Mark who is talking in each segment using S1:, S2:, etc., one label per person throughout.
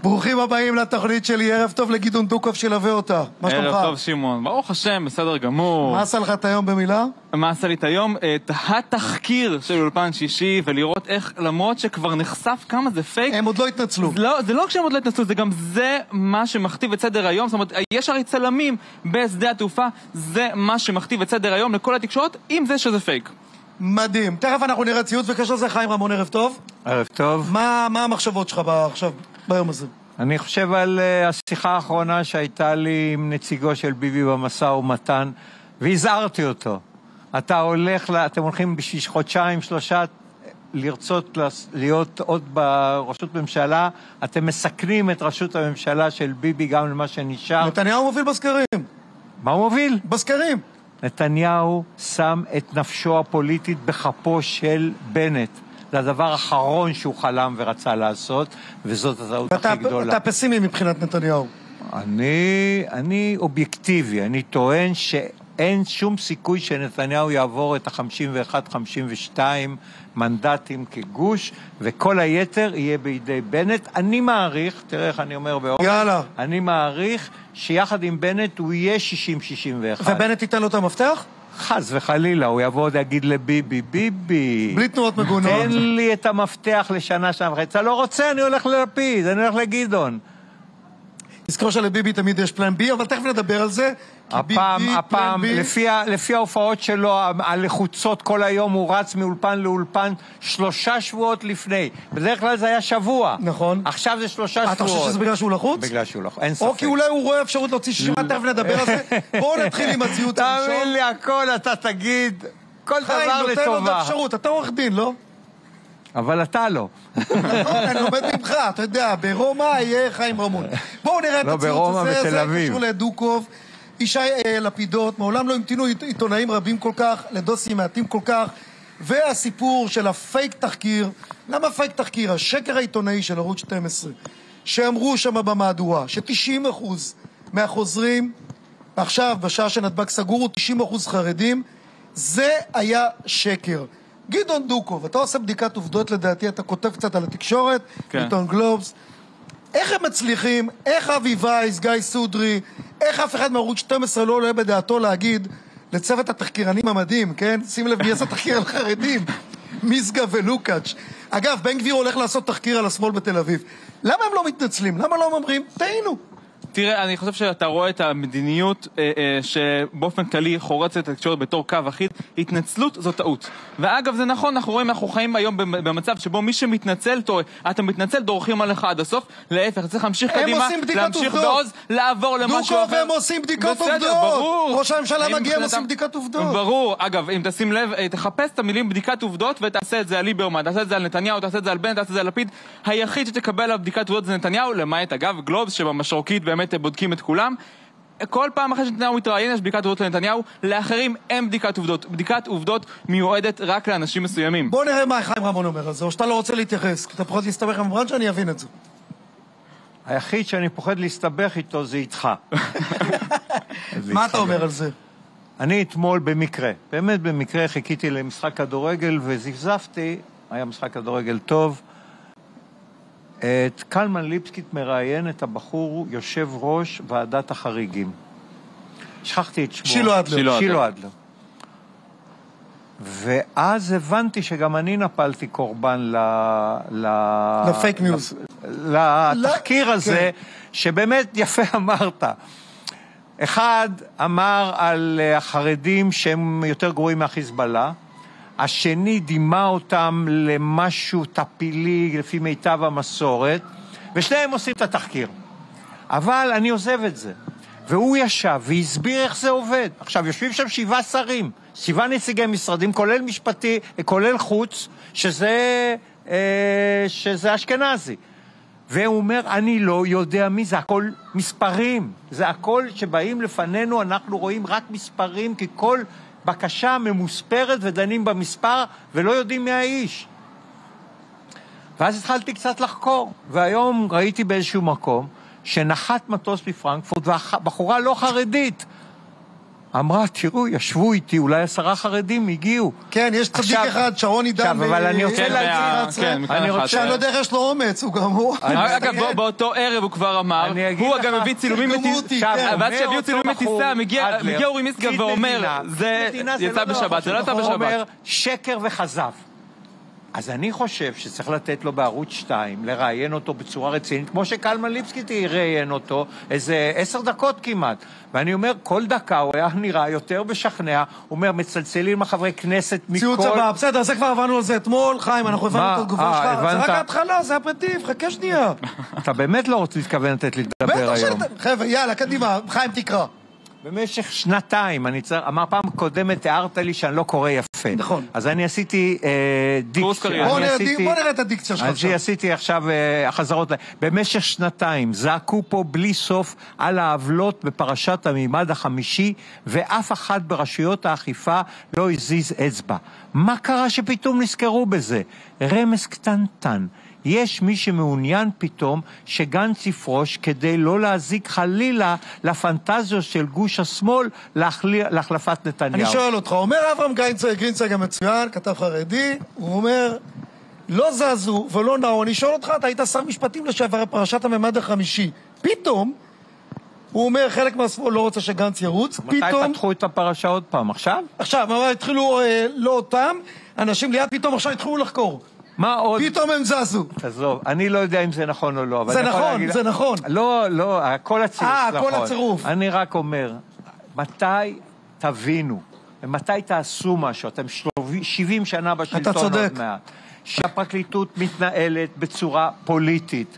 S1: ברוכים הבאים לתוכנית שלי, ערב טוב לגדעון דוקוב שילווה אותה. מה שלומך?
S2: ערב טוב שמעון, ברוך השם, בסדר גמור.
S1: מה עשה לך את היום במילה?
S2: מה עשה לי את היום? את התחקיר של אולפן שישי, ולראות איך, למרות שכבר נחשף כמה זה פייק.
S1: הם עוד לא התנצלו.
S2: זה לא כשהם עוד לא התנצלו, זה גם זה מה שמכתיב את סדר היום. זאת אומרת, יש הרי צלמים בשדה התעופה, זה מה שמכתיב את סדר היום לכל התקשורת, עם זה שזה פייק.
S1: מדהים. תכף אנחנו נראה ציוץ וקשר לזה. חיים רמון, ערב טוב.
S3: ערב טוב.
S1: מה המחשבות שלך עכשיו, ביום הזה?
S3: אני חושב על השיחה האחרונה שהייתה לי עם נציגו של ביבי במשא ומתן, והזהרתי אותו. אתם הולכים בשביל חודשיים, שלושה, לרצות להיות עוד בראשות ממשלה, אתם מסכנים את ראשות הממשלה של ביבי גם למה שנשאר.
S1: נתניהו מוביל בסקרים.
S3: מה הוא מוביל?
S1: בסקרים.
S3: נתניהו שם את נפשו הפוליטית בחפו של בנט. זה הדבר האחרון שהוא חלם ורצה לעשות, וזאת הטעות הכי גדולה.
S1: אתה פסימי מבחינת נתניהו.
S3: אני אובייקטיבי, אני טוען שאין שום סיכוי שנתניהו יעבור את ה-51-52 מנדטים כגוש, וכל היתר יהיה בידי בנט. אני מעריך, תראה איך אני אומר באופן, אני מעריך שיחד עם בנט הוא יהיה 60-61.
S1: ובנט ייתן לו את המפתח?
S3: חס וחלילה, הוא יבוא עוד יגיד לביבי, ביבי.
S1: בלי תנועות מגונות.
S3: תן לי את המפתח לשנה שם וחצי. אתה לא רוצה, אני הולך ללפיד, אני הולך לגדעון.
S1: תזכור שלביבי תמיד יש פלן בי, אבל תכף נדבר על זה.
S3: הפעם, לפי ההופעות שלו, הלחוצות כל היום, הוא רץ מאולפן לאולפן 3 שבועות לפני. בדרך כלל זה היה שבוע.
S1: נכון.
S3: עכשיו זה 3 שבועות.
S1: אתה חושב שזה בגלל שהוא לחוץ?
S3: בגלל שהוא לחוץ, אין ספק.
S1: או כי אולי הוא רואה אפשרות להוציא 60, תכף נדבר על זה. בואו נתחיל עם הציוץ הראשון.
S3: תאמין לי הכל, אתה תגיד, כל דבר לטובה.
S1: חיים, נותן לו את האפשרות, אתה עורך דין, לא?
S3: אבל אתה לא.
S1: נכון, אני עומד ממך, אתה יודע, ברומא יהיה חיים רמון. בואו נראה את הציוץ הזה, זה קשור לדוקוב. ישי לפידות, מעולם לא המתינו עיתונאים רבים כל כך, לדוסים מעטים כל כך, והסיפור של הפייק תחקיר. למה פייק תחקיר? השקר העיתונאי של ערוץ 12, שאמרו שם במהדורה, ש90% מהחוזרים, עכשיו בשעה שנתב"ג סגור, 90% חרדים, זה היה שקר. גדעון דוקוב, אתה עושה בדיקת עובדות לדעתי, אתה כותב קצת על התקשורת, עיתון גלובס, איך הם מצליחים, איך אבי וייס, גיא סודרי, איך אף אחד מערוץ 12 לא עולה בדעתו להגיד לצוות התחקירנים המדהים, כן? שים לב מי עשה תחקיר על חרדים, מיסגה ולוקאץ'. אגב, בן גביר הולך לעשות תחקיר על השמאל בתל אביב. למה הם לא מתנצלים? למה לא אומרים? טעינו.
S2: תראה, אני חושב שאתה רואה את המדיניות שבאופן כללי חורצת את התקשורת בתור קו אחיד. התנצלות זו טעות. ואגב, זה נכון, אנחנו חיים היום במצב שבו מי שמתנצל טועה. אתה מתנצל, דורכים עליך עד הסוף. להפך, צריך להמשיך קדימה, להמשיך בעוז, לעבור למשהו אחר.
S1: דוקוב, הם עושים בדיקות עובדות. ראש הממשלה מגיע, הם עושים בדיקת עובדות.
S2: ברור. אגב, אם תשים לב, תחפש את המילים בדיקת עובדות ותעשה את זה על ליברמן, תעשה את זה על נתניהו, תעשה את זה על בנט, תעשה את זה על לפיד. היחיד שתקבל עליו בדיקת עובדות זה נתניהו, למעט אגב גלובס שבמשרוקית באמת בודקים את כולם. כל פעם אחרי שנתניהו מתראיין יש בדיקת עובדות לנתניהו, לאחרים אין בדיקת עובדות. בדיקת עובדות מיועדת רק לאנשים מסוימים.
S1: בוא נראה מה חיים רמון אומר על זה, או שאתה לא רוצה להתייחס, כי אתה פחות להסתבך עם הברנד שאני אבין את זה.
S3: היחיד שאני פוחד להסתבך איתו זה איתך.
S1: מה אתה אומר על זה?
S3: אני אתמול במקרה, באמת במקרה, חיכיתי למשחק כדורגל וזפזפתי, היה משחק כדורגל טוב, את קלמן ליבסקינד מראיין את הבחור יושב ראש ועדת החריגים. שכחתי את שמו.
S1: שילו אדלר.
S3: ואז הבנתי שגם אני נפלתי קורבן
S1: לפייק ניוז.
S3: לתחקיר הזה, שבאמת יפה אמרת. אחד אמר על החרדים שהם יותר גרועים מהחיזבאללה, השני דימה אותם למשהו טפילי לפי מיטב המסורת, ושניהם עושים את התחקיר. אבל אני עוזב את זה. והוא ישב והסביר איך זה עובד. עכשיו, יושבים שם 7 שרים, 7 נציגי משרדים, כולל משפטי, כולל חוץ, שזה אשכנזי. והוא אומר, אני לא יודע מי, זה הכל מספרים. זה הכל שבאים לפנינו, אנחנו רואים רק מספרים, כי כל בקשה ממוספרת ודנים במספר, ולא יודעים מי האיש. ואז התחלתי קצת לחקור, והיום ראיתי באיזשהו מקום, שנחת מטוס בפרנקפורט, והבחורה לא חרדית, אמרה, תראו, ישבו איתי, אולי 10 חרדים הגיעו.
S1: כן, יש צדיק אחד, שרון עידן.
S3: אבל אני רוצה להגיד,
S1: שאני לא יודע איך יש לו אומץ, הוא גם הוא.
S2: אגב, באותו ערב הוא כבר אמר, הוא גם הביא צילומים ואז שהביאו צילומים מטיסה, מגיע אורי משגב ואומר, זה יצא בשבת, זה לא יצא בשבת.
S3: הוא אומר, שקר וחזב. אז אני חושב שצריך לתת לו בערוץ 2, לראיין אותו בצורה רצינית, כמו שקלמן ליבסקי ראיין אותו, איזה 10 דקות כמעט. ואני אומר, כל דקה הוא היה נראה יותר משכנע, הוא אומר, מצלצלים לחברי כנסת מכל...
S1: ציוץ הבא, בסדר, זה כבר הבנו על זה אתמול, חיים, אנחנו הבנו את התגובה שלך, זה רק ההתחלה, זה הפרטיב, חכה שנייה.
S3: אתה באמת לא רוצה להתכוון לתת לי לדבר היום.
S1: חבר'ה, יאללה, קדימה, חיים תקרא.
S3: במשך 2 אני צריך, אמר פעם קודמת, תיארת לי שאני לא קורא יפה.
S1: נכון.
S3: אז אני עשיתי דיקציה.
S1: בוא נראה את הדיקציה שלך עכשיו.
S3: עשיתי עכשיו החזרות. במשך 2 זעקו פה בלי סוף על העוולות בפרשת המימד החמישי, ואף אחד ברשויות האכיפה לא הזיז אצבע. מה קרה שפתאום נזכרו בזה? רמז קטנטן. יש מי שמעוניין פתאום שגנץ יפרוש כדי לא להזיק חלילה לפנטזיות של גוש השמאל להחלפת נתניהו.
S1: אני שואל אותך, אומר אברהם גרינצייג המצוין, כתב חרדי, הוא אומר, לא זזו ולא נאו, אני שואל אותך, אתה היית שר משפטים לשעבר פרשת הממד החמישי, פתאום, הוא אומר, חלק מהשמאל לא רוצה שגנץ ירוץ,
S3: מתי פתחו את הפרשה עוד פעם? עכשיו?
S1: עכשיו, התחילו לא אותם, אנשים ליד פתאום עכשיו התחילו לחקור.
S3: מה עוד?
S1: פתאום הם זזו.
S3: תעזוב, אני לא יודע אם זה נכון או לא.
S1: זה נכון, זה נכון.
S3: לא, כל הצירוף נכון.
S1: כל הצירוף.
S3: אני רק אומר, מתי תבינו, ומתי תעשו משהו, אתם 70 שנה בשלטון עוד מעט, שהפרקליטות מתנהלת בצורה פוליטית.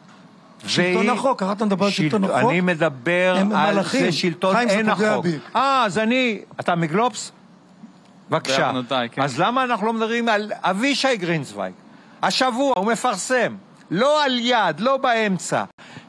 S1: שלטון החוק, ככה אתה מדבר על שלטון החוק?
S3: אני מדבר על זה שלטון אין החוק. אז אתה מגלובס? בבקשה. אז למה אנחנו לא מדברים על אבישי גרינצווייג? השבוע הוא מפרסם, לא על יד, לא באמצע,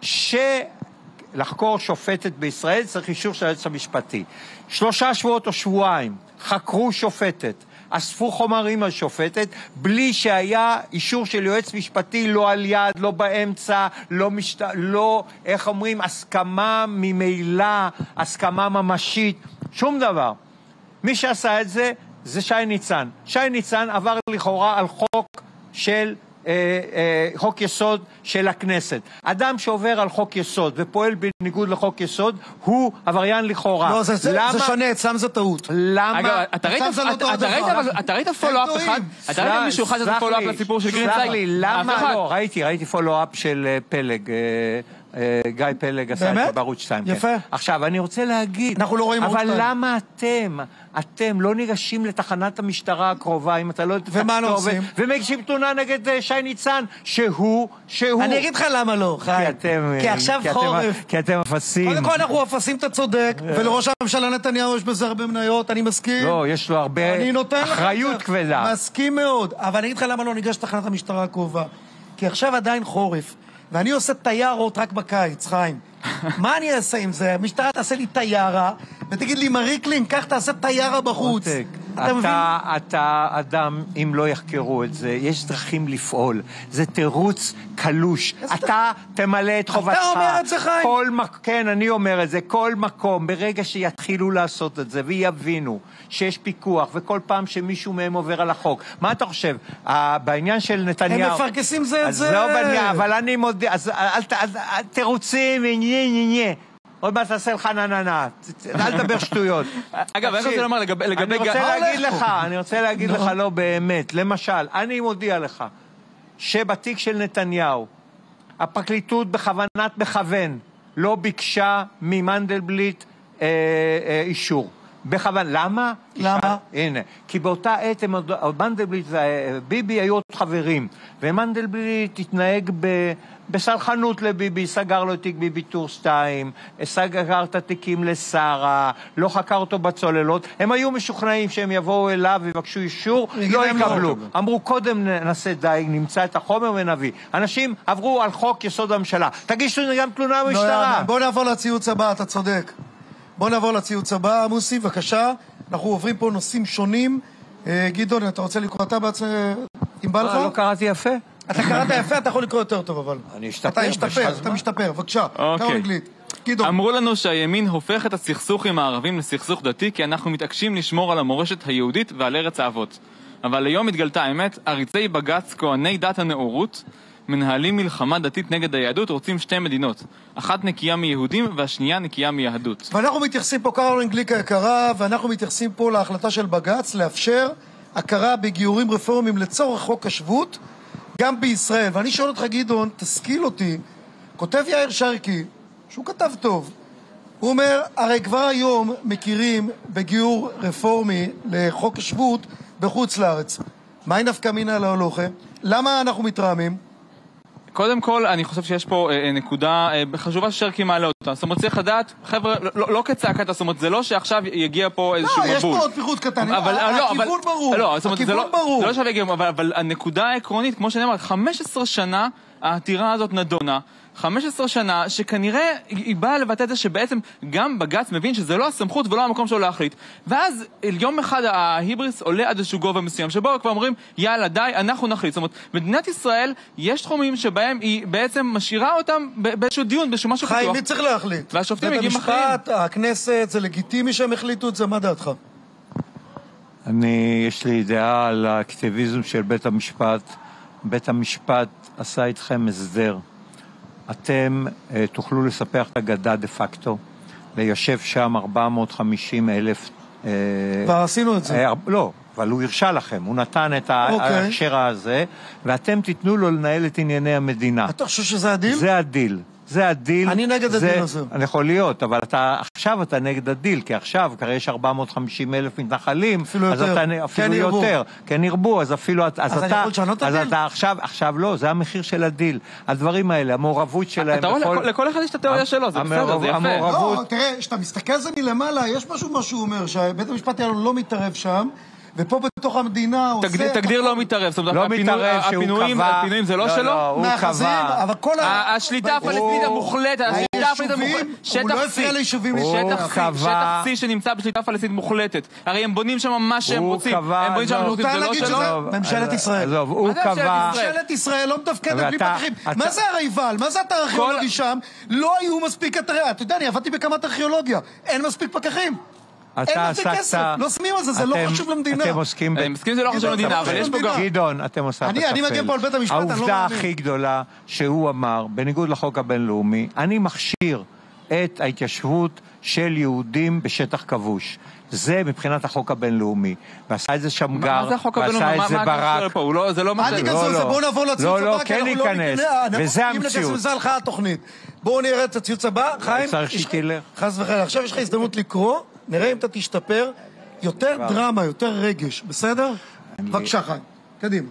S3: שלחקור שופטת בישראל צריך אישור של היועץ המשפטי. 3 שבועות או שבועיים חקרו שופטת, אספו חומרים על שופטת, בלי שהיה אישור של יועץ משפטי, לא על יד, לא באמצע, לא, איך אומרים, הסכמה ממילא, הסכמה ממשית, שום דבר. מי שעשה את זה, זה שי ניצן. שי ניצן עבר לכאורה על חוק של, חוק יסוד של הכנסת. אדם שעובר על חוק יסוד ופועל בניגוד לחוק יסוד, הוא עבריין לכאורה.
S1: לא, זה שונה, אצלם זה טעות.
S3: למה?
S2: אגב, אתה ראית פולו-אפ אחד? אתה ראית מישהו אחד שזה פולו-אפ לסיפור של גרינצייג?
S3: סלח לי, למה לא? ראיתי פולו-אפ של פלג. גיא פלג עשה את זה בערוץ 2.
S1: יפה.
S3: עכשיו, אני רוצה להגיד,
S1: אנחנו לא רואים
S3: אבל למה אתם לא ניגשים לתחנת המשטרה הקרובה, אם אתה לא...
S1: ומה לא עושים?
S3: ומגישים תלונה נגד שי ניצן, שהוא...
S1: אני אגיד לך למה לא, חיים. כי עכשיו חורף.
S3: כי אתם אפסים.
S1: קודם כל אנחנו אפסים, אתה צודק, ולראש הממשלה נתניהו יש בזה הרבה מניות, אני מסכים.
S3: לא, יש לו הרבה אחריות כבדה.
S1: מסכים מאוד, אבל אני אגיד לך למה לא ניגש לתחנת המשטרה הקרובה. כי עכשיו עדיין חורף. ואני עושה תיירות רק בקיץ, חיים. מה אני אעשה עם זה? המשטרה תעשה לי תיירה, ותגיד לי, מריקלין, כך תעשה תיירה בחוץ.
S3: אתה אדם, אם לא יחקרו את זה, יש דרכים לפעול. זה תירוץ קלוש. אתה תמלא את חובתך.
S1: אתה אומר את זה, חיים?
S3: כן, אני אומר את זה. כל מקום, ברגע שיתחילו לעשות את זה, ויבינו שיש פיקוח, וכל פעם שמישהו מהם עובר על החוק. מה אתה חושב? בעניין של נתניהו...
S1: הם מפרקסים זה את זה.
S3: אז לא בעניין, אבל אני מודיע, אז תירוצים, ניה. עוד מעט תעשה לך נננה, אל תדבר שטויות.
S2: אגב, אני רוצה לומר לגבי...
S3: אני רוצה להגיד לך, לא באמת, למשל, אני מודיע לך, שבתיק של נתניהו, הפרקליטות בכוונת מכוון, לא ביקשה ממנדלבליט אישור. בכוון, למה?
S1: למה?
S3: הנה, כי באותה עת מנדלבליט וביבי היו עוד חברים, ומנדלבליט התנהג בסלחנות לביבי, סגר לו תיק ביבי טור 2, סגר את התיקים לשרה, לא חקר אותו בצוללות, הם היו משוכנעים שהם יבואו אליו ויבקשו אישור, לא יקבלו. אמרו, קודם נעשה די, נמצא את החומר ונביא. אנשים עברו על חוק יסוד הממשלה. תגישו גם תלונה במשטרה.
S1: בוא נעבור לציוץ הבא, אתה צודק. בוא נעבור לציוץ הבא, מוסי, בבקשה. אנחנו עוברים פה נושאים שונים. גדעון, אתה רוצה לקרוא אתה בעצם, אם בא לך?
S3: לא קראתי יפה.
S1: אתה קראת יפה, אתה יכול לקרוא יותר טוב, אבל...
S3: אני אשתפר.
S1: אתה משתפר, בבקשה. קרא אנגלית.
S2: אמרו לנו שהימין הופך את הסכסוך עם הערבים לסכסוך דתי, כי אנחנו מתעקשים לשמור על המורשת היהודית ועל ארץ האבות. אבל היום התגלתה האמת, עריצי בג"ץ, כהני דת הנאורות, מנהלים מלחמה דתית נגד היהדות, רוצים שתי מדינות. אחת נקייה מיהודים והשנייה נקייה מיהדות.
S1: ואנחנו מתייחסים פה, קרולין גליק היקרה, ואנחנו מתייחסים פה להחלטה של בג"ץ לאפשר הכרה בגיורים רפורמיים לצורך חוק השבות, גם בישראל. ואני שואל אותך, גדעון, תשכיל אותי, כותב יאיר שרקי, שהוא כתב טוב, הוא אומר, הרי כבר היום מכירים בגיור רפורמי לחוק השבות בחוץ לארץ. מהי נפקא מינה להלוכה? למה אנחנו מתרעמים?
S2: קודם כל, אני חושב שיש פה נקודה חשובה ששרקי מעלה אותה. זאת אומרת, צריך לדעת, חבר'ה, לא כצעקת, זאת אומרת, זה לא שעכשיו יגיע פה איזשהו מבול.
S1: לא, יש פה עוד פיחות קטן, הכיוון ברור.
S2: לא, זאת אומרת, זה לא עכשיו יגיע, אבל הנקודה העקרונית, כמו שנאמר, 15 שנה העתירה הזאת נדונה, 15 שנה שכנראה היא באה לבטא את זה שבעצם גם בג"ץ מבין שזה לא הסמכות ולא המקום שלו להחליט. ואז יום אחד ההיבריס עולה עד איזשהו גובה מסוים, שבו כבר אומרים, יאללה די, אנחנו נחליט. זאת אומרת, מדינת ישראל יש תחומים שבהם היא בעצם משאירה אותם באיזשהו דיון, באיזשהו משהו פתוח.
S1: חיים, מי צריך להחליט?
S2: והשופטים מגיעים אחרים.
S1: בית המשפט, הכנסת, זה לגיטימי שהם החליטו את זה, מה דעתך?
S3: יש לי דעה על האקטיביזם של בית המשפט. בית המשפט עשה איתכם הסדר. אתם תוכלו לספח את הגדה דה פקטו, ויושב שם 450,000...
S1: כבר עשינו את זה.
S3: לא, אבל הוא הרשה לכם, הוא נתן את ההכשר הזה, ואתם תיתנו לו לנהל את ענייני המדינה.
S1: אתה חושב שזה הדיל?
S3: זה הדיל. זה הדיל.
S1: אני נגד הדיל הזה.
S3: אני יכול להיות, אבל עכשיו אתה נגד הדיל, כי עכשיו, כרי יש 450,000 מתנחלים,
S1: אפילו יותר.
S3: אפילו יותר. כן ירבו, אז אפילו...
S1: אז אני יכול לשנות את הדיל?
S3: אז אתה עכשיו לא, זה המחיר של הדיל. הדברים האלה, המעורבות שלהם...
S2: לכל אחד יש את התיאוריה שלו, זה בסדר, זה יפה.
S1: לא, תראה, כשאתה מסתכל זה מלמעלה, יש משהו מה שהוא אומר, שבית המשפט לא מתערב שם, ופה בתוך המדינה עושה...
S2: תגדיר לא מתערב, זאת אומרת, הפינויים זה לא שלו?
S3: הוא קבע...
S2: השליטה הפלסטינית המוחלטת,
S1: הוא לא הפריע ליישובים
S2: שטח C שנמצא בשליטה פלסטינית מוחלטת. הרי הם בונים שם מה שהם רוצים. הם בונים שם זה לא שלו?
S1: ממשלת ישראל.
S3: הוא קבע...
S1: ממשלת ישראל לא מתפקדת בלי פקחים. מה זה הרייבל? מה זה אתר ארכיאולוגי שם? לא היו מספיק אתרי... אתה יודע, אני עבדתי בכמת ארכיאולוגיה. אין מספיק פקחים. אין מספיק כסף, לא שמים על זה, זה לא חשוב למדינה.
S3: אתם עוסקים...
S2: אני מסכים שזה לא חשוב למדינה, אבל יש פה גם...
S3: גדעון, אתם עושים את
S1: אני מגיע פה על בית המשפט, אני לא מאמין.
S3: העובדה הכי גדולה שהוא אמר, בניגוד לחוק הבינלאומי, אני מכשיר את ההתיישבות של יהודים בשטח כבוש. זה מבחינת החוק הבינלאומי. ועשה את זה שמגר,
S2: מה זה החוק הבינלאומי?
S3: ועשה את זה ברק.
S2: זה לא מה
S1: אל תיכנסו לזה, בואו נעבור לציוץ הבא.
S3: לא, כן ניכנס, וזה המציאות.
S1: זה הלכה התוכנית. בואו נראה את הציוץ הבא. חיים, חס וחלילה. עכשיו יש לך הזדמנות לקרוא, נראה אם אתה תשתפר. יותר דרמה, יותר רגש, בסדר? בבקשה, חיים, קדימה.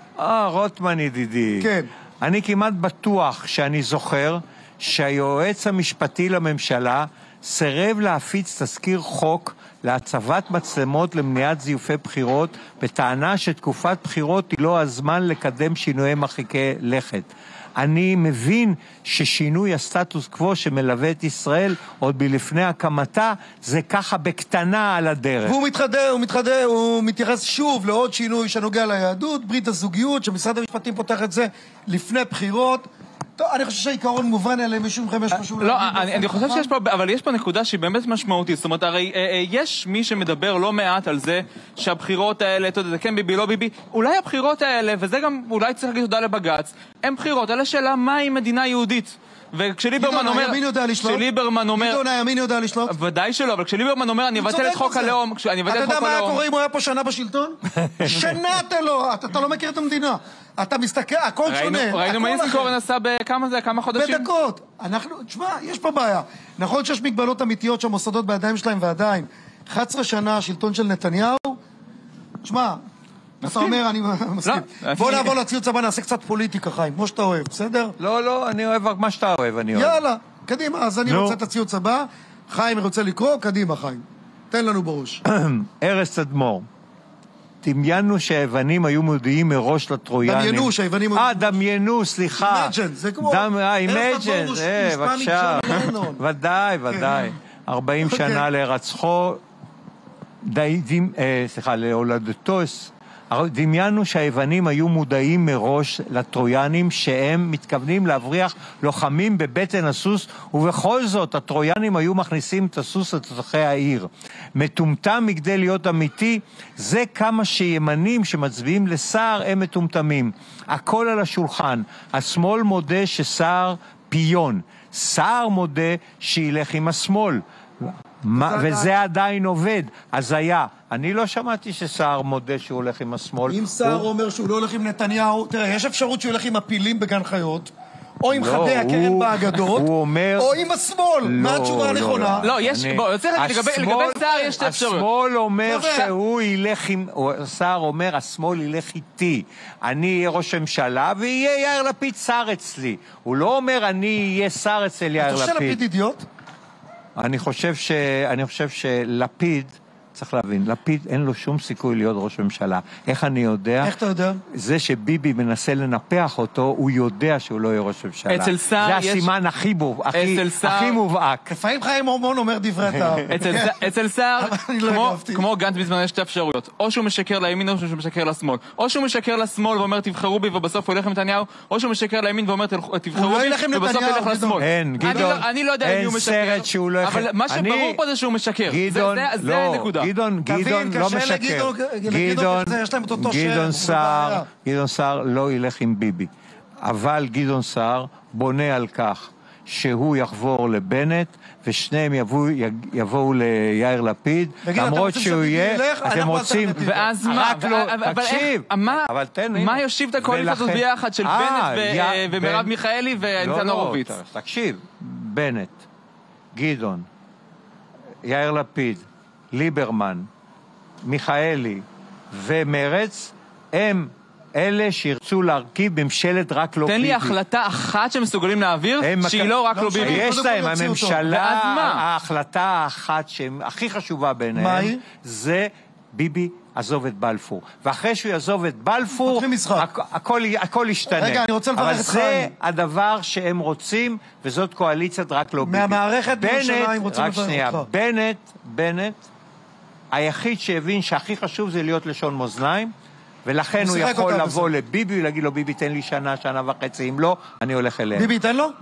S3: רוטמן ידידי.
S1: כן.
S3: אני כמעט בטוח שאני זוכר שהיועץ המשפטי לממשלה סירב להפיץ תזכיר חוק להצבת מצלמות למניעת זיופי בחירות, בטענה שתקופת בחירות היא לא הזמן לקדם שינויי מרחיקי לכת. אני מבין ששינוי הסטטוס קוו שמלווה את ישראל עוד בלפני הקמתה, זה ככה בקטנה על הדרך.
S1: והוא הוא מתייחס שוב לעוד שינוי שנוגע ליהדות, ברית הזוגיות, שמשרד המשפטים פותח את זה לפני בחירות. טוב, אני חושב שהעיקרון מובן אליהם, מישהו מכם יש משהו...
S2: לא, אני חושב שיש פה, אבל יש פה נקודה שהיא באמת משמעותית. זאת אומרת, הרי יש מי שמדבר לא מעט על זה שהבחירות האלה, אתה יודע, זה כן ביבי, לא ביבי, אולי הבחירות האלה, וזה גם אולי צריך להגיד תודה לבג"ץ, הם בחירות על השאלה מהי מדינה יהודית. וכשליברמן אומר... כשליברמן אומר...
S1: גדעון, הימין יודע לשלוט?
S2: ודאי שלא, אבל כשליברמן אומר, אני אבטל את חוק הלאום...
S1: אתה יודע מה היה קורה אם הוא היה פה שנה בשלטון? שנה אתה לא מכיר את המדינה. אתה מסתכל, הכל שונה.
S2: ראינו מה איזנקורן עשה בכמה זה, כמה חודשים?
S1: בדקות. תשמע, יש פה בעיה. נכון שיש מגבלות אמיתיות שהמוסדות בידיים שלהם ועדיין. 11 שנה השלטון של נתניהו, תשמע, אתה אומר, אני מסכים. בוא נעבור לציוץ הבא, נעשה קצת פוליטיקה, חיים, כמו שאתה אוהב, בסדר?
S3: לא, אני אוהב מה שאתה אוהב, אני אוהב.
S1: יאללה, קדימה, אז אני רוצה את הציוץ הבא. חיים רוצה לקרוא, קדימה, חיים. תן לנו בראש.
S3: ארז תדמור. דמיינו שהיוונים היו מודיעים מראש לטרויאנים.
S1: דמיינו שהיוונים...
S3: דמיינו, סליחה.
S1: Imagine, זה כמו...
S3: Imagine, בבקשה. ודאי. 40 שנה להירצחו, להולדתו דמיינו שהיוונים היו מודעים מראש לטרויאנים שהם מתכוונים להבריח לוחמים בבטן הסוס, ובכל זאת הטרויאנים היו מכניסים את הסוס לתוכי העיר. מטומטם מכדי להיות אמיתי, זה כמה שימנים שמצביעים לסער הם מטומטמים. הכל על השולחן. השמאל מודה שסער פיון. סער מודה שילך עם השמאל. וזה עדיין עובד. אז היה. אני לא שמעתי שסער מודה שהוא הולך עם השמאל.
S1: אם סער אומר שהוא לא הולך עם נתניהו, תראה, יש אפשרות שהוא הולך עם הפילים בגן חיות, או עם חדי הקרן באגדות, או עם השמאל. מה התשובה הנכונה?
S2: לא, יש, בוא, לגבי סער יש שתי אפשרויות.
S3: השמאל אומר שהוא ילך עם, סער אומר, השמאל ילך איתי. אני אהיה ראש הממשלה, ויהיה יאיר לפיד שר אצלי. הוא לא אומר, אני אהיה שר אצל יאיר לפיד.
S1: אתה חושב שלפיד אידיוט?
S3: אני חושב שלפיד, צריך להבין, לפיד אין לו שום סיכוי להיות ראש ממשלה. איך אני יודע?
S1: איך אתה יודע?
S3: זה שביבי מנסה לנפח אותו, הוא יודע שהוא לא יהיה ראש ממשלה.
S2: אצל סער
S3: זה הסימן הכי מובהק.
S1: לפעמים חיים הורמון אומר דברי טעם.
S2: אצל סער, כמו גנץ בזמן יש שתי אפשרויות. או שהוא משקר לימין או שהוא משקר לשמאל. או שהוא משקר לשמאל ואומר תבחרו בי ובסוף הוא ילך עם נתניהו, או שהוא משקר לימין ואומר תבחרו בי ובסוף ילך לשמאל. אני לא יודע אם הוא משקר, אבל מה שברור פה זה שהוא משקר. זה נקודה.
S3: גדעון לא משקר. גדעון סער לא ילך עם ביבי. אבל גדעון סער בונה על כך שהוא יחבור לבנט, ושניהם יבואו ליאיר לפיד, למרות שהוא יהיה, אתם רוצים...
S2: ואז מה?
S3: תקשיב.
S2: מה יושיב את הקואליציה הזאת ביחד של בנט ומרב מיכאלי וניצן הורוביץ?
S3: תקשיב, בנט, גדעון, יאיר לפיד, ליברמן, מיכאלי ומרץ, הם אלה שירצו להרכיב ממשלת רק לא ביבי.
S2: תן לי החלטה אחת שמסוגלים להעביר, שהיא לא רק לא ביבי.
S3: יש להם, הממשלה, ההחלטה האחת שהכי חשובה ביניהם, זה ביבי עזוב את בלפור. ואחרי שהוא יעזוב את בלפור, הכל ישתנה.
S1: רגע, אני רוצה לברך
S3: אבל זה הדבר שהם רוצים, וזאת קואליציית רק לא ביבי.
S1: מהמערכת בירושלים רוצים לברך אותך.
S3: בנט, היחיד שהבין שהכי חשוב זה להיות לשון מאזניים, ולכן הוא יכול לבוא לביבי ולהגיד לו, ביבי תן לי שנה וחצי, אם לא, אני הולך אליהם.
S1: ביבי תן לו?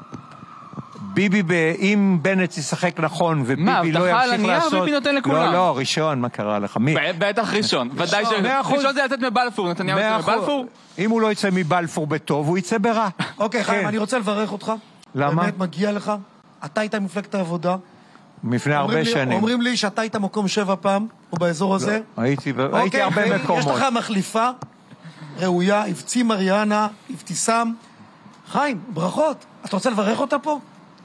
S2: ביבי,
S3: אם בנט ישחק נכון, וביבי לא ימשיך לעשות...
S2: ביבי נותן לכולם.
S3: לא, ראשון, מה קרה לך?
S2: בטח ראשון. ודאי ראשון זה לצאת מבלפור, נתניהו יצא מבלפור?
S3: אם הוא לא יצא מבלפור בטוב, הוא יצא ברע.
S1: אוקיי, חיים, אני רוצה לברך אותך.
S3: למה?
S1: באמת מגיע לך. אתה היית מפלגת העבודה.
S3: לפני הרבה שנים.
S1: אומרים לי שאתה היית מקום 7 פעם, או באזור הזה.
S3: הייתי הרבה מקומות.
S1: יש לך מחליפה ראויה, אבצי מריאנה, אבתיסאם. חיים, ברכות. אתה רוצה לברך אותה פה?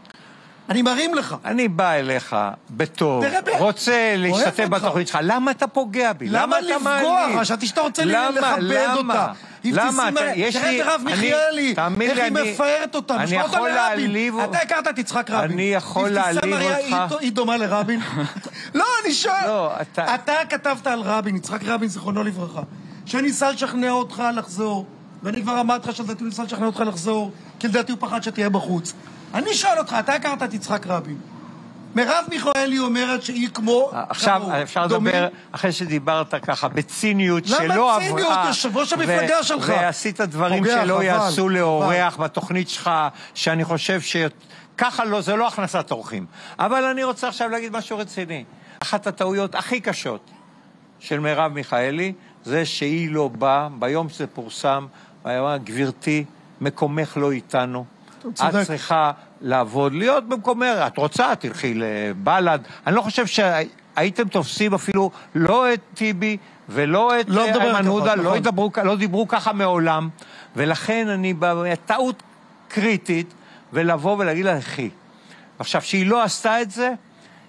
S1: אני מרים לך.
S3: אני בא אליך בטוב, רוצה להשתתף בתוכנית שלך. למה אתה פוגע בי?
S1: למה לפגוע? חשבתי שאתה רוצה לכבד אותה.
S3: למה?
S1: תראה ברב מיכאלי, איך היא מפארת אותה.
S3: אני יכול להעליב...
S1: אתה הכרת את יצחק רבין.
S3: אני יכול להעליב אותך.
S1: היא דומה לרבין? לא, אני שואל. אתה כתבת על רבין, יצחק רבין זיכרונו לברכה, שניסה לשכנע אותך לחזור, ואני כבר אמרתי לך שלדעתי הוא ניסה לשכנע אותך לחזור, כי לדעתי הוא פחד שתהיה בחוץ. אני שואל אותך, אתה הכרת את יצחק רבין. מרב מיכאלי אומרת שהיא כמו...
S3: עכשיו אפשר לדבר, אחרי שדיברת ככה, בציניות שלא עברה...
S1: למה ציניות? יושב ראש המפלגה שלך.
S3: ועשית דברים שלא יעשו לאורח בתוכנית שלך, שאני חושב שככה לא, זה לא הכנסת אורחים. אבל אני רוצה עכשיו להגיד משהו רציני. אחת הטעויות הכי קשות של מרב מיכאלי, זה שהיא לא באה, ביום שזה פורסם, ואמרה, גברתי, מקומך לא איתנו. את צריכה לעבוד, להיות במקומך, את רוצה, תלכי לבלד. אני לא חושב שהייתם תופסים אפילו לא את טיבי ולא את איימן עודה, לא דיברו ככה מעולם, ולכן אני בטעות קריטית, ולבוא ולהגיד לה, אחי. עכשיו, שהיא לא עשתה את זה,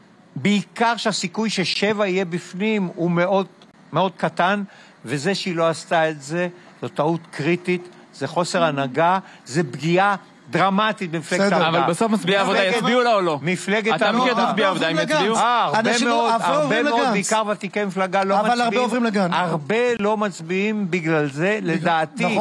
S3: בעיקר שהסיכוי ש7 יהיה בפנים הוא מאוד, מאוד קטן, וזה שהיא לא עשתה את זה, זו טעות קריטית, זה חוסר הנהגה, זה פגיעה דרמטית במפלגת העבודה.
S2: אבל בסוף מצביעי העבודה יצביעו לה או לא?
S3: מפלגת
S2: אתה מכיר את מצביעי העבודה, הם יצביעו?
S3: הרבה מאוד, בעיקר ותיקי מפלגה לא מצביעים.
S1: אבל הרבה עוברים לגן.
S3: הרבה לא מצביעים בגלל זה, לדעתי,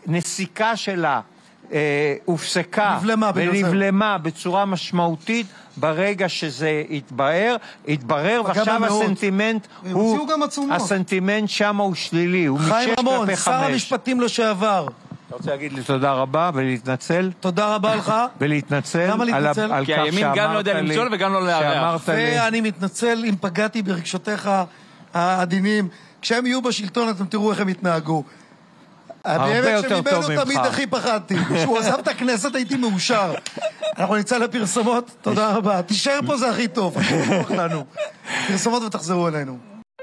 S3: הנסיקה שלה הופסקה ונבלמה בצורה משמעותית, ברגע שזה התברר, ועכשיו הסנטימנט הוא, הסנטימנט שם הוא שלילי, הוא
S1: חיים
S3: משש
S1: רמון,
S3: כלפי
S1: שר
S3: 5.
S1: המשפטים לשעבר.
S3: אתה רוצה להגיד לי תודה רבה ולהתנצל?
S1: תודה רבה לך.
S3: ולהתנצל
S1: למה להתנצל?
S3: על
S2: כי
S3: כך
S2: הימין גם לא יודע למשול וגם לא להרח.
S1: ואני מתנצל אם פגעתי ברגשותיך העדינים. כשהם יהיו בשלטון אתם תראו איך הם יתנהגו. באמת שממנו תמיד הכי פחדתי. כשהוא עזב את הכנסת הייתי מאושר. אנחנו נצא לפרסומות, תודה רבה. תישאר פה זה הכי טוב, פרסומות ותחזרו אלינו.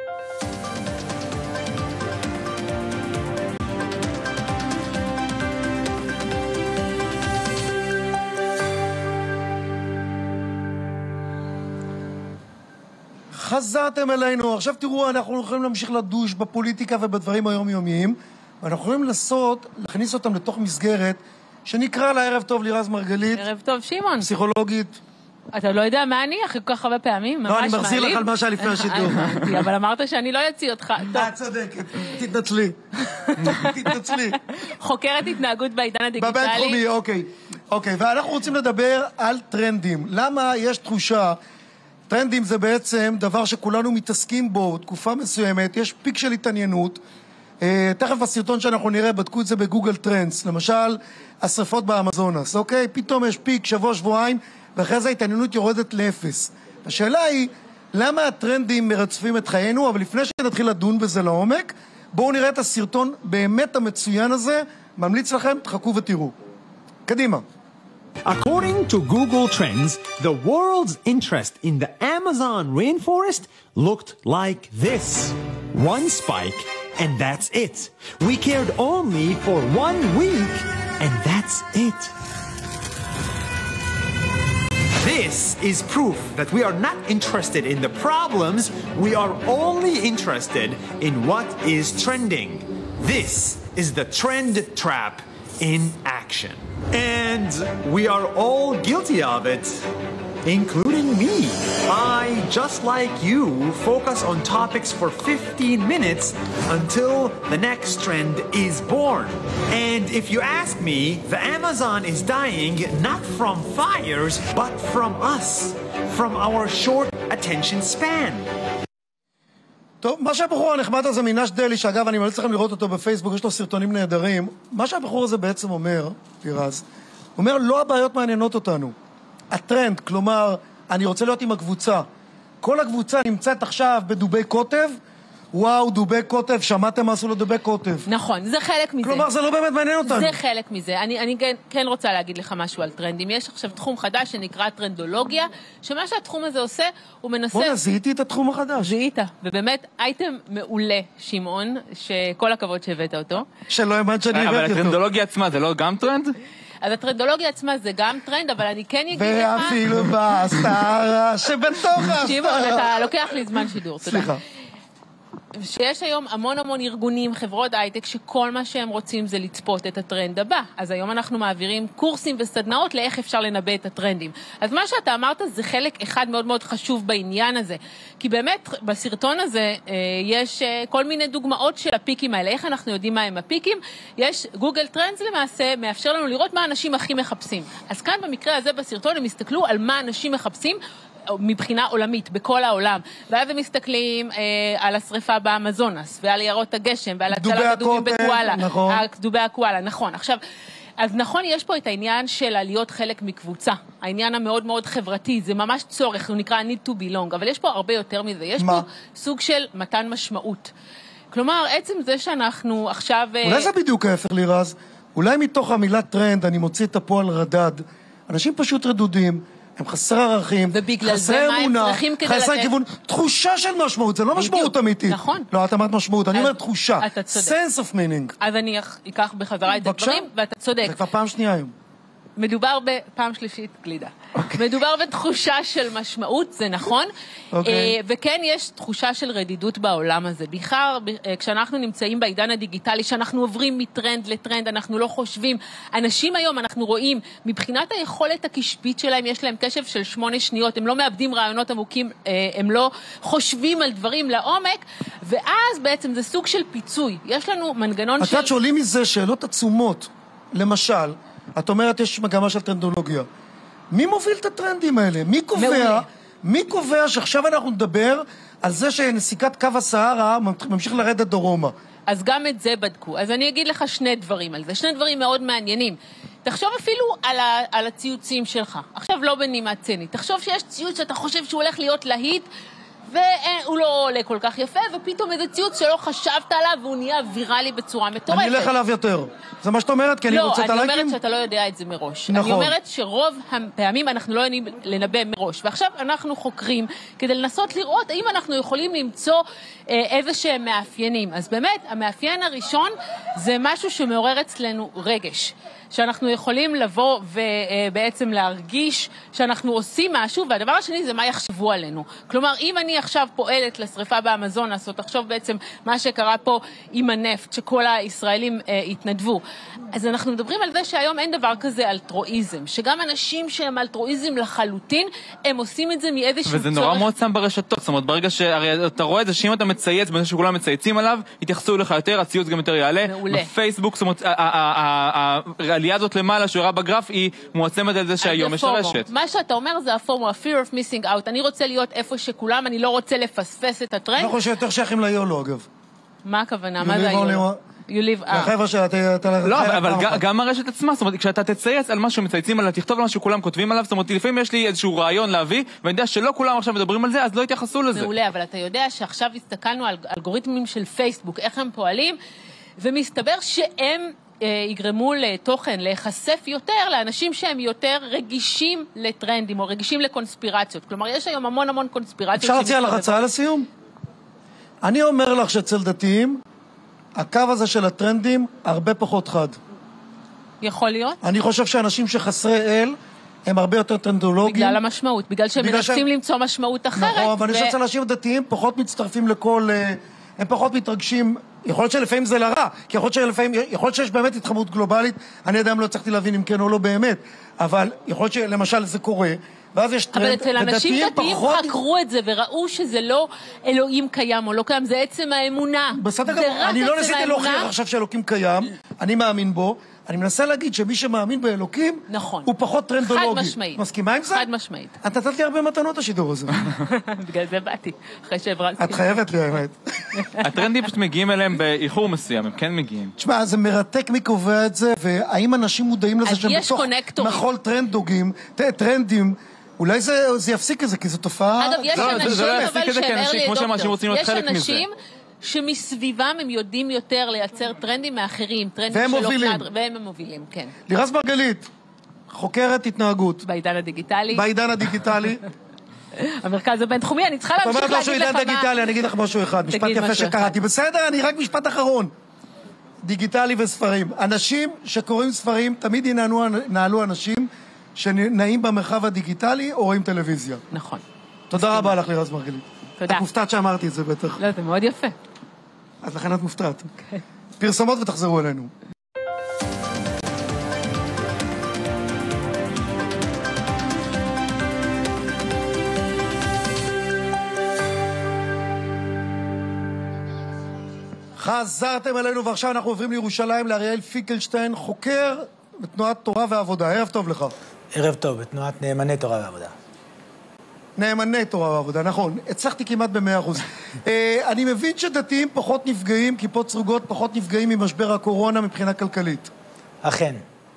S1: חזרתם אלינו, עכשיו תראו, אנחנו יכולים להמשיך לדוש בפוליטיקה ובדברים היומיומיים, ואנחנו יכולים לנסות להכניס אותם לתוך מסגרת שנקרא לה ערב טוב לירז מרגלית.
S4: ערב טוב, שמעון.
S1: פסיכולוגית.
S4: אתה לא יודע מה אני, אחרי כל כך הרבה פעמים, ממש
S1: לא, אני מחזיר לך על מה שהיה לפני השידור.
S4: אבל אמרת שאני לא אציא אותך.
S1: צודקת, תתנצלי. תתנצלי.
S4: חוקרת התנהגות בעידן הדיגיטלי.
S1: בבית תחומי, אוקיי, ואנחנו רוצים לדבר על טרנדים. למה יש תחושה, טרנדים זה בעצם דבר שכולנו מתעסקים בו, תקופה מסוימת, יש פיק של התעניינות, תכף הסרטון שאנחנו נראה, בדקו את זה בגוגל טרנדס, למשל, השריפות באמזונס, אוקיי? פתאום יש פיק, שבוע, שבועיים, ואחרי זה ההתעניינות יורדת לאפס. השאלה היא, למה הטרנדים מרצפים את חיינו? אבל לפני שנתחיל לדון בזה לעומק, בואו נראה את הסרטון באמת המצוין הזה, ממליץ לכם, תחכו ותראו. קדימה.
S5: According to Google Trends, the world's interest in the Amazon rainforest looked like this. One spike, and that's it. We cared only for 1 week, and that's it. This is proof that we are not interested in the problems, we are only interested in what is trending. This is the trend trap in action. And we are all guilty of it, including me. I, just like you, focus on topics for 15 minutes until the next trend is born. And if you ask me, the Amazon is dying not from fires, but from us, from our short attention span.
S1: טוב, מה שהבחור הנחמד הזה מנש דלי, שאגב אני ממליץ לכם לראות אותו בפייסבוק, יש לו סרטונים נהדרים, מה שהבחור הזה בעצם אומר, לירז, הוא אומר, לא הבעיות מעניינות אותנו. הטרנד, כלומר, אני רוצה להיות עם הקבוצה. כל הקבוצה נמצאת עכשיו בדובי קוטב, וואו, דובי קוטב, שמעתם מה עשו לדובי קוטב.
S4: נכון, זה חלק מזה.
S1: כלומר, זה לא באמת מעניין אותנו.
S4: זה חלק מזה. אני כן רוצה להגיד לך משהו על טרנדים. יש עכשיו תחום חדש שנקרא טרנדולוגיה, שמה שהתחום הזה עושה, הוא מנסה...
S1: בוא זיהיתי את התחום החדש.
S4: זיהית, ובאמת, אייטם מעולה, שמעון, שכל הכבוד שהבאת אותו.
S1: שלא האמנת שאני הבאתי אותו.
S2: אבל הטרנדולוגיה עצמה זה לא גם טרנד?
S4: אז הטרנדולוגיה עצמה זה גם טרנד, אבל אני כן אגיד לך...
S1: ואפילו בסתרה שבתוך הסתרה.
S4: שמעון, אתה לוקח לי זמן שידור, תודה.
S1: סליחה.
S4: שיש היום המון ארגונים, חברות הייטק, שכל מה שהם רוצים זה לצפות את הטרנד הבא. אז היום אנחנו מעבירים קורסים וסדנאות לאיך אפשר לנבא את הטרנדים. אז מה שאתה אמרת זה חלק אחד מאוד מאוד חשוב בעניין הזה. כי באמת בסרטון הזה יש כל מיני דוגמאות של הפיקים האלה. איך אנחנו יודעים מה הם הפיקים? יש גוגל טרנדס למעשה מאפשר לנו לראות מה אנשים הכי מחפשים. אז כאן במקרה הזה בסרטון הם הסתכלו על מה אנשים מחפשים מבחינה עולמית, בכל העולם. ואז הם מסתכלים על השריפה באמזונס, ועל יערות הגשם, ועל הצלת הדובים בקואלה.
S1: נכון.
S4: דובי הקואלה, נכון. עכשיו, אז נכון, יש פה את העניין של להיות חלק מקבוצה. העניין המאוד מאוד חברתי, זה ממש צורך, הוא נקרא need to belong, אבל יש פה הרבה יותר מזה. יש פה סוג של מתן משמעות. כלומר, עצם זה שאנחנו עכשיו...
S1: אולי זה בדיוק ההפך לירז. אולי מתוך המילה טרנד אני מוציא את הפועל רדד. אנשים פשוט רדודים. הם חסר ערכים, חסר אמונה, חסר כיוון, תחושה של משמעות, זה לא משמעות אמיתית.
S4: נכון.
S1: לא, את אמרת משמעות, אני אומר תחושה.
S4: אתה צודק.
S1: sense of meaning.
S4: אז אני אקח בחזרה את הדברים, ואתה צודק.
S1: זה כבר פעם שנייה היום.
S4: מדובר בפעם שלישית גלידה. מדובר בתחושה של משמעות, זה נכון. וכן יש תחושה של רדידות בעולם הזה. בכלל, כשאנחנו נמצאים בעידן הדיגיטלי, שאנחנו עוברים מטרנד לטרנד, אנחנו לא חושבים. אנשים היום, אנחנו רואים, מבחינת היכולת הקשבית שלהם, יש להם קשב של 8 שניות, הם לא מאבדים רעיונות עמוקים, הם לא חושבים על דברים לעומק, ואז בעצם זה סוג של פיצוי. יש לנו מנגנון של...
S1: את שואלים מזה שאלות עצומות, למשל, את אומרת יש מגמה של טרנדולוגיה. מי מוביל את הטרנדים האלה? מי קובע שעכשיו אנחנו נדבר על זה שנסיקת קו הסהרה ממשיך לרדת דרומה?
S4: אז גם את זה בדקו. אז אני אגיד לך שני דברים על זה, שני דברים מאוד מעניינים. תחשוב אפילו על הציוצים שלך. עכשיו לא בנימה צינית. תחשוב שיש ציוץ שאתה חושב שהוא הולך להיות להיט, והוא לא עולה כל כך יפה, ופתאום איזה ציוץ שלא חשבת עליו, והוא נהיה ויראלי בצורה מטורפת.
S1: אני אלך עליו יותר. זה מה שאת אומרת? כי אני רוצה את הלייקים?
S4: לא, אני אומרת שאתה לא יודע את זה מראש.
S1: נכון.
S4: אני אומרת שרוב הפעמים אנחנו לא יודעים לנבא מראש. ועכשיו אנחנו חוקרים כדי לנסות לראות האם אנחנו יכולים למצוא איזה שהם מאפיינים. אז באמת, המאפיין הראשון זה משהו שמעורר אצלנו רגש. שאנחנו יכולים לבוא ובעצם להרגיש שאנחנו עושים משהו, והדבר השני זה מה יחשבו עלינו. כלומר, אם אני עכשיו פועלת לשריפה באמזונס, או תחשוב בעצם מה שקרה פה עם הנפט, שכל הישראלים התנדבו, אז אנחנו מדברים על זה שהיום אין דבר כזה אלטרואיזם, שגם אנשים שהם אלטרואיזם לחלוטין, הם עושים את זה מאיזשהו צורך.
S2: וזה נורא מאוד שם ברשתות, זאת אומרת, ברגע שאתה רואה את זה, שאם אתה מצייץ, בזה שכולם מצייצים עליו, יתייחסו לך יותר, הציוץ גם יותר יעלה. מעולה. בפייסבוק, זאת אומרת, העלייה הזאת למעלה שהראה בגרף היא מועצמת על זה שהיום יש רשת.
S4: מה שאתה אומר זה הפורמו, ה-fear of missing out. אני רוצה להיות איפה שכולם, אני לא רוצה לפספס את הטרנד.
S1: אני חושב שיותר שייכים ליולו, אגב.
S4: מה הכוונה? מה זה היולו?
S1: לחבר'ה שאתה...
S2: לא, אבל גם הרשת עצמה, זאת אומרת, כשאתה תצייץ על משהו, מצייצים עליו, תכתוב על משהו שכולם כותבים עליו, זאת אומרת, לפעמים יש לי איזשהו רעיון להביא, ואני יודע שלא כולם עכשיו מדברים על זה, אז לא יתייחסו לזה.
S4: מעולה, אבל אתה יודע שעכשיו הסתכלנו על אלגוריתמים של פייסבוק, איך הם פועלים, ומסתבר שהם יגרמו לתוכן, להיחשף יותר לאנשים שהם יותר רגישים לטרנדים או רגישים לקונספירציות. כלומר, יש היום המון קונספירציות.
S1: אפשר להציע לך הצעה לסיום? אני אומר לך שאצל דתיים, הקו הזה של הטרנדים הרבה פחות חד.
S4: יכול להיות?
S1: אני חושב שאנשים שחסרי אל, הם הרבה יותר טרנדולוגיים.
S4: בגלל המשמעות, בגלל שהם מנסים למצוא משמעות אחרת.
S1: נכון, אבל אני חושב שאנשים דתיים פחות מצטרפים לכל... הם פחות מתרגשים, יכול להיות שלפעמים זה לרע, כי יכול להיות שיש באמת התחממות גלובלית, אני עדיין לא הצלחתי להבין אם כן או לא באמת, אבל יכול להיות שלמשל זה קורה, ואז יש טרנד,
S4: אבל אצל אנשים דתיים חקרו את זה וראו שזה לא אלוהים קיים או לא קיים, זה עצם האמונה.
S1: בסדר גם, אני לא ניסיתי להוכיח עכשיו שאלוקים קיים, אני מאמין בו, אני מנסה להגיד שמי שמאמין באלוקים,
S4: נכון.
S1: הוא פחות טרנדולוגי.
S4: חד משמעית.
S1: מסכימה עם זה?
S4: חד משמעית.
S1: את נתת לי הרבה מתנות השידור הזה.
S4: בגלל זה באתי, אחרי שהברזתי.
S1: את חייבת לי, האמת.
S2: הטרנדים פשוט מגיעים אליהם באיחור מסוים, הם כן מגיעים.
S1: תשמע, זה מרתק מי קובע את זה, והאם אנשים מודעים לזה שהם בתוך מחול טרנדים, אולי זה יפסיק את זה, כי זו תופעה...
S4: אגב, יש אנשים שמסביבם הם יודעים יותר לייצר טרנדים מאחרים,
S1: והם מובילים.
S4: והם מובילים, כן.
S1: לירז מרגלית, חוקרת התנהגות.
S4: בעידן הדיגיטלי.
S1: בעידן הדיגיטלי.
S4: המרכז הבינתחומי, אני צריכה להמשיך להגיד לך מה...
S1: זאת אומרת משהו עידן דיגיטלי, אני אגיד לך משהו אחד, משפט יפה שקראתי. בסדר, אני רק משפט אחרון. דיגיטלי וספרים. אנשים שקוראים ספרים, תמיד ינהלו אנשים שנעים במרחב הדיגיטלי או רואים טלוויזיה.
S4: נכון.
S1: תודה רבה לך, לירז מרגלית.
S4: תודה.
S1: את מופתעת שאמרתי את זה בטח.
S4: לא, זה מאוד יפה.
S1: אז לכן את מופתעת. פרסומות ותחזרו אלינו. חזרתם אלינו, ועכשיו אנחנו עוברים לירושלים, לאריאל פיקלשטיין, חוקר בתנועת תורה ועבודה. ערב טוב לך.
S6: ערב טוב, בתנועת נאמני תורה ועבודה.
S1: נאמני תורה ועבודה, נכון. הצלחתי כמעט ב100%. אני מבין שדתיים פחות נפגעים, כיפות סרוגות פחות נפגעים ממשבר הקורונה מבחינה כלכלית.
S6: אכן.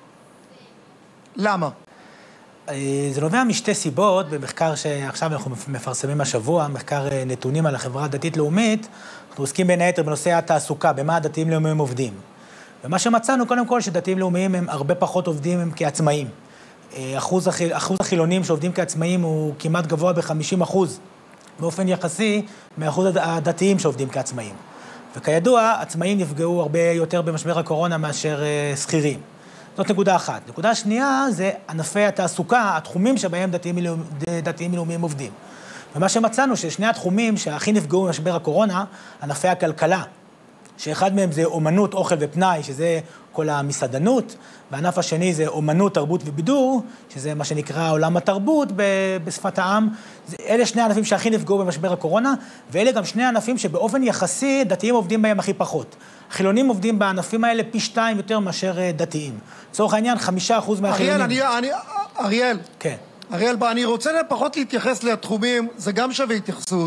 S1: למה?
S6: זה נובע משתי סיבות, במחקר שעכשיו אנחנו מפרסמים השבוע, מחקר נתונים על החברה הדתית-לאומית, אנחנו עוסקים בין היתר בנושא התעסוקה, במה הדתיים לאומיים עובדים. ומה שמצאנו, קודם כל, שדתיים לאומיים הם הרבה פחות עובדים הם כעצמאים. אחוז החילונים שעובדים כעצמאים הוא כמעט גבוה ב50%, באופן יחסי מאחוז הדתיים שעובדים כעצמאים. וכידוע, עצמאים נפגעו הרבה יותר במשבר הקורונה מאשר שכירים. זאת נקודה אחת. נקודה שנייה זה ענפי התעסוקה, התחומים שבהם דתיים לאומיים עובדים. ומה שמצאנו ששני התחומים שהכי נפגעו במשבר הקורונה, ענפי הכלכלה, שאחד מהם זה אומנות, אוכל ופנאי, שזה כל המסעדנות, והענף השני זה אומנות, תרבות ובידור, שזה מה שנקרא עולם התרבות בשפת העם. אלה שני הענפים שהכי נפגעו במשבר הקורונה, ואלה גם שני הענפים שבאופן יחסי דתיים עובדים בהם הכי פחות. חילונים עובדים בענפים האלה פי 2 יותר מאשר דתיים. לצורך העניין, 5% מהחילונים.
S1: אריאל.
S6: כן.
S1: אריאל, אני רוצה פחות להתייחס לתחומים, זה גם שווה התייחסות,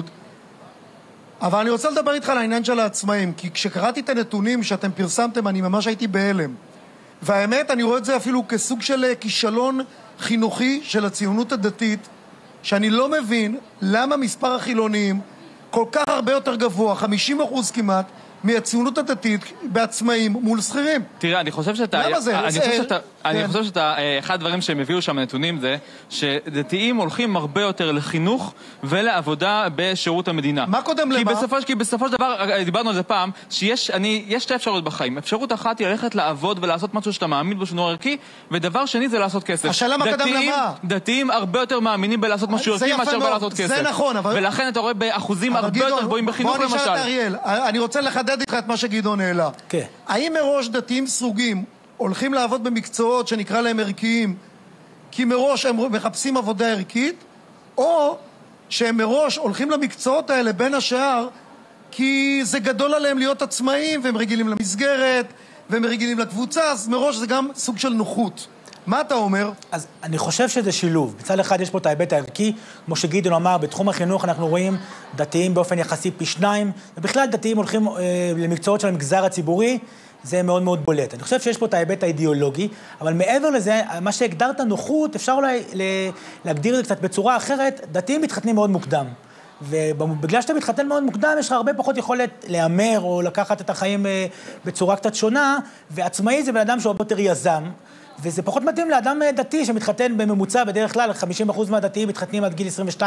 S1: אבל אני רוצה לדבר איתך על העניין של העצמאים, כי כשקראתי את הנתונים שאתם פרסמתם, אני ממש הייתי בהלם. והאמת, אני רואה את זה אפילו כסוג של כישלון חינוכי של הציונות הדתית, שאני לא מבין למה מספר החילוניים כל כך הרבה יותר גבוה, 50% כמעט, מהציונות הדתית בעצמאים מול שכירים.
S2: תראה, אני חושב שאתה...
S1: למה זה?
S2: אני חושב שאתה... אחד הדברים שהם הביאו שם נתונים זה שדתיים הולכים הרבה יותר לחינוך ולעבודה בשירות המדינה.
S1: מה קודם למה?
S2: כי בסופו של דבר, דיברנו על זה פעם, שיש שתי אפשרויות בחיים. אפשרות אחת היא ללכת לעבוד ולעשות משהו שאתה מאמין בו שהוא ערכי, ודבר שני זה לעשות כסף.
S1: השאלה מה קודם למה?
S2: דתיים הרבה יותר מאמינים בלעשות משהו ערכי מאשר בלעשות כסף.
S1: זה נכון, אבל...
S2: ולכן אתה רואה באחוזים הרבה יותר גבוהים בחינוך למשל.
S1: בוא נשאל את אריאל. אני רוצה לחדד איתך את מה שגדעון העלה.
S6: כן.
S1: האם מראש דתיים סרוגים הולכים לעבוד במקצועות שנקרא להם ערכיים, כי מראש הם מחפשים עבודה ערכית, או שהם מראש הולכים למקצועות האלה בין השאר, כי זה גדול עליהם להיות עצמאים, והם רגילים למסגרת, והם רגילים לקבוצה, אז מראש זה גם סוג של נוחות. מה אתה אומר?
S6: אז אני חושב שזה שילוב. מצד אחד יש פה את ההיבט הערכי, כמו שגדעון אמר, בתחום החינוך אנחנו רואים דתיים באופן יחסי פי 2, ובכלל דתיים הולכים למקצועות של המגזר הציבורי, זה מאוד מאוד בולט. אני חושב שיש פה את ההיבט האידיאולוגי, אבל מעבר לזה, מה שהגדרת נוחות, אפשר אולי להגדיר את זה קצת בצורה אחרת, דתיים מתחתנים מאוד מוקדם. ובגלל שאתה מתחתן מאוד מוקדם, יש לך הרבה פחות יכולת להיאמר או לקחת את החיים בצורה קצת שונה, ועצמאי זה בן אדם שהוא יותר יזם, וזה פחות מתאים לאדם דתי שמתחתן בממוצע, בדרך כלל 50% מהדתיים מתחתנים עד גיל 22-3,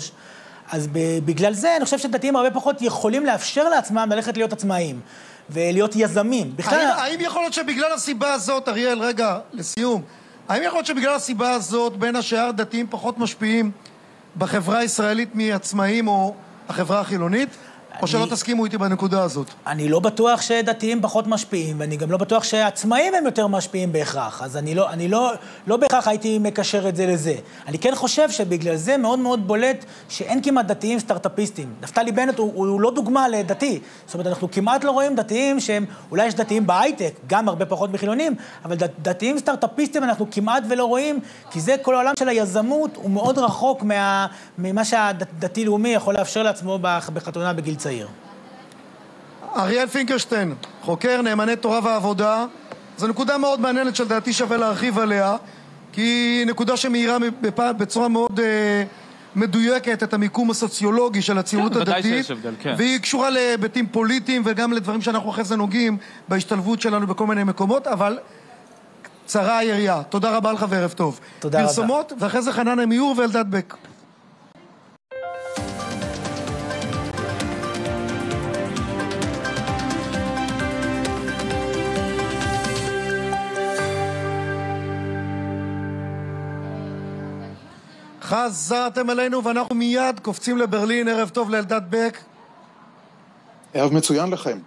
S6: אז בגלל זה אני חושב שדתיים הרבה פחות יכולים לאפשר לעצמם ללכת להיות עצמאיים, ולהיות יזמים.
S1: האם יכול להיות שבגלל הסיבה הזאת, אריאל, רגע, לסיום, האם יכול להיות שבגלל הסיבה הזאת, בין השאר דתיים פחות משפיעים בחברה הישראלית מעצמאים או החברה החילונית? או שלא תסכימו איתי בנקודה הזאת?
S6: אני לא בטוח שדתיים פחות משפיעים, ואני גם לא בטוח שעצמאים הם יותר משפיעים בהכרח, אז אני לא בהכרח הייתי מקשר את זה לזה. אני כן חושב שבגלל זה מאוד מאוד בולט שאין כמעט דתיים סטארט-אפיסטים. נפתלי בנט הוא לא דוגמה לדתי. זאת אומרת, אנחנו כמעט לא רואים דתיים שהם, אולי יש דתיים בהייטק, גם הרבה פחות מחילונים, אבל דתיים סטארט-אפיסטים אנחנו כמעט ולא רואים, כי זה כל העולם של היזמות הוא מאוד רחוק ממה שהדתי-לאומי יכול לאפשר לעצמו בחתונה בגיל צעיר.
S1: אריאל פינקלשטיין, חוקר נאמני תורה ועבודה, זו נקודה מאוד מעניינת שלדעתי שווה להרחיב עליה, כי היא נקודה שמאירה בצורה מאוד מדויקת את המיקום הסוציולוגי של הציונות הדתית, והיא קשורה להיבטים פוליטיים וגם לדברים שאנחנו אחרי זה נוגעים בהשתלבות שלנו בכל מיני מקומות, אבל קצרה היריעה. תודה רבה לך וערב טוב.
S6: תודה רבה.
S1: פרסומות, ואחרי זה חנן עמיור ואלדד בק. חזרתם אלינו ואנחנו מיד קופצים לברלין. ערב טוב לאלדד בק.
S7: ערב מצוין לכם.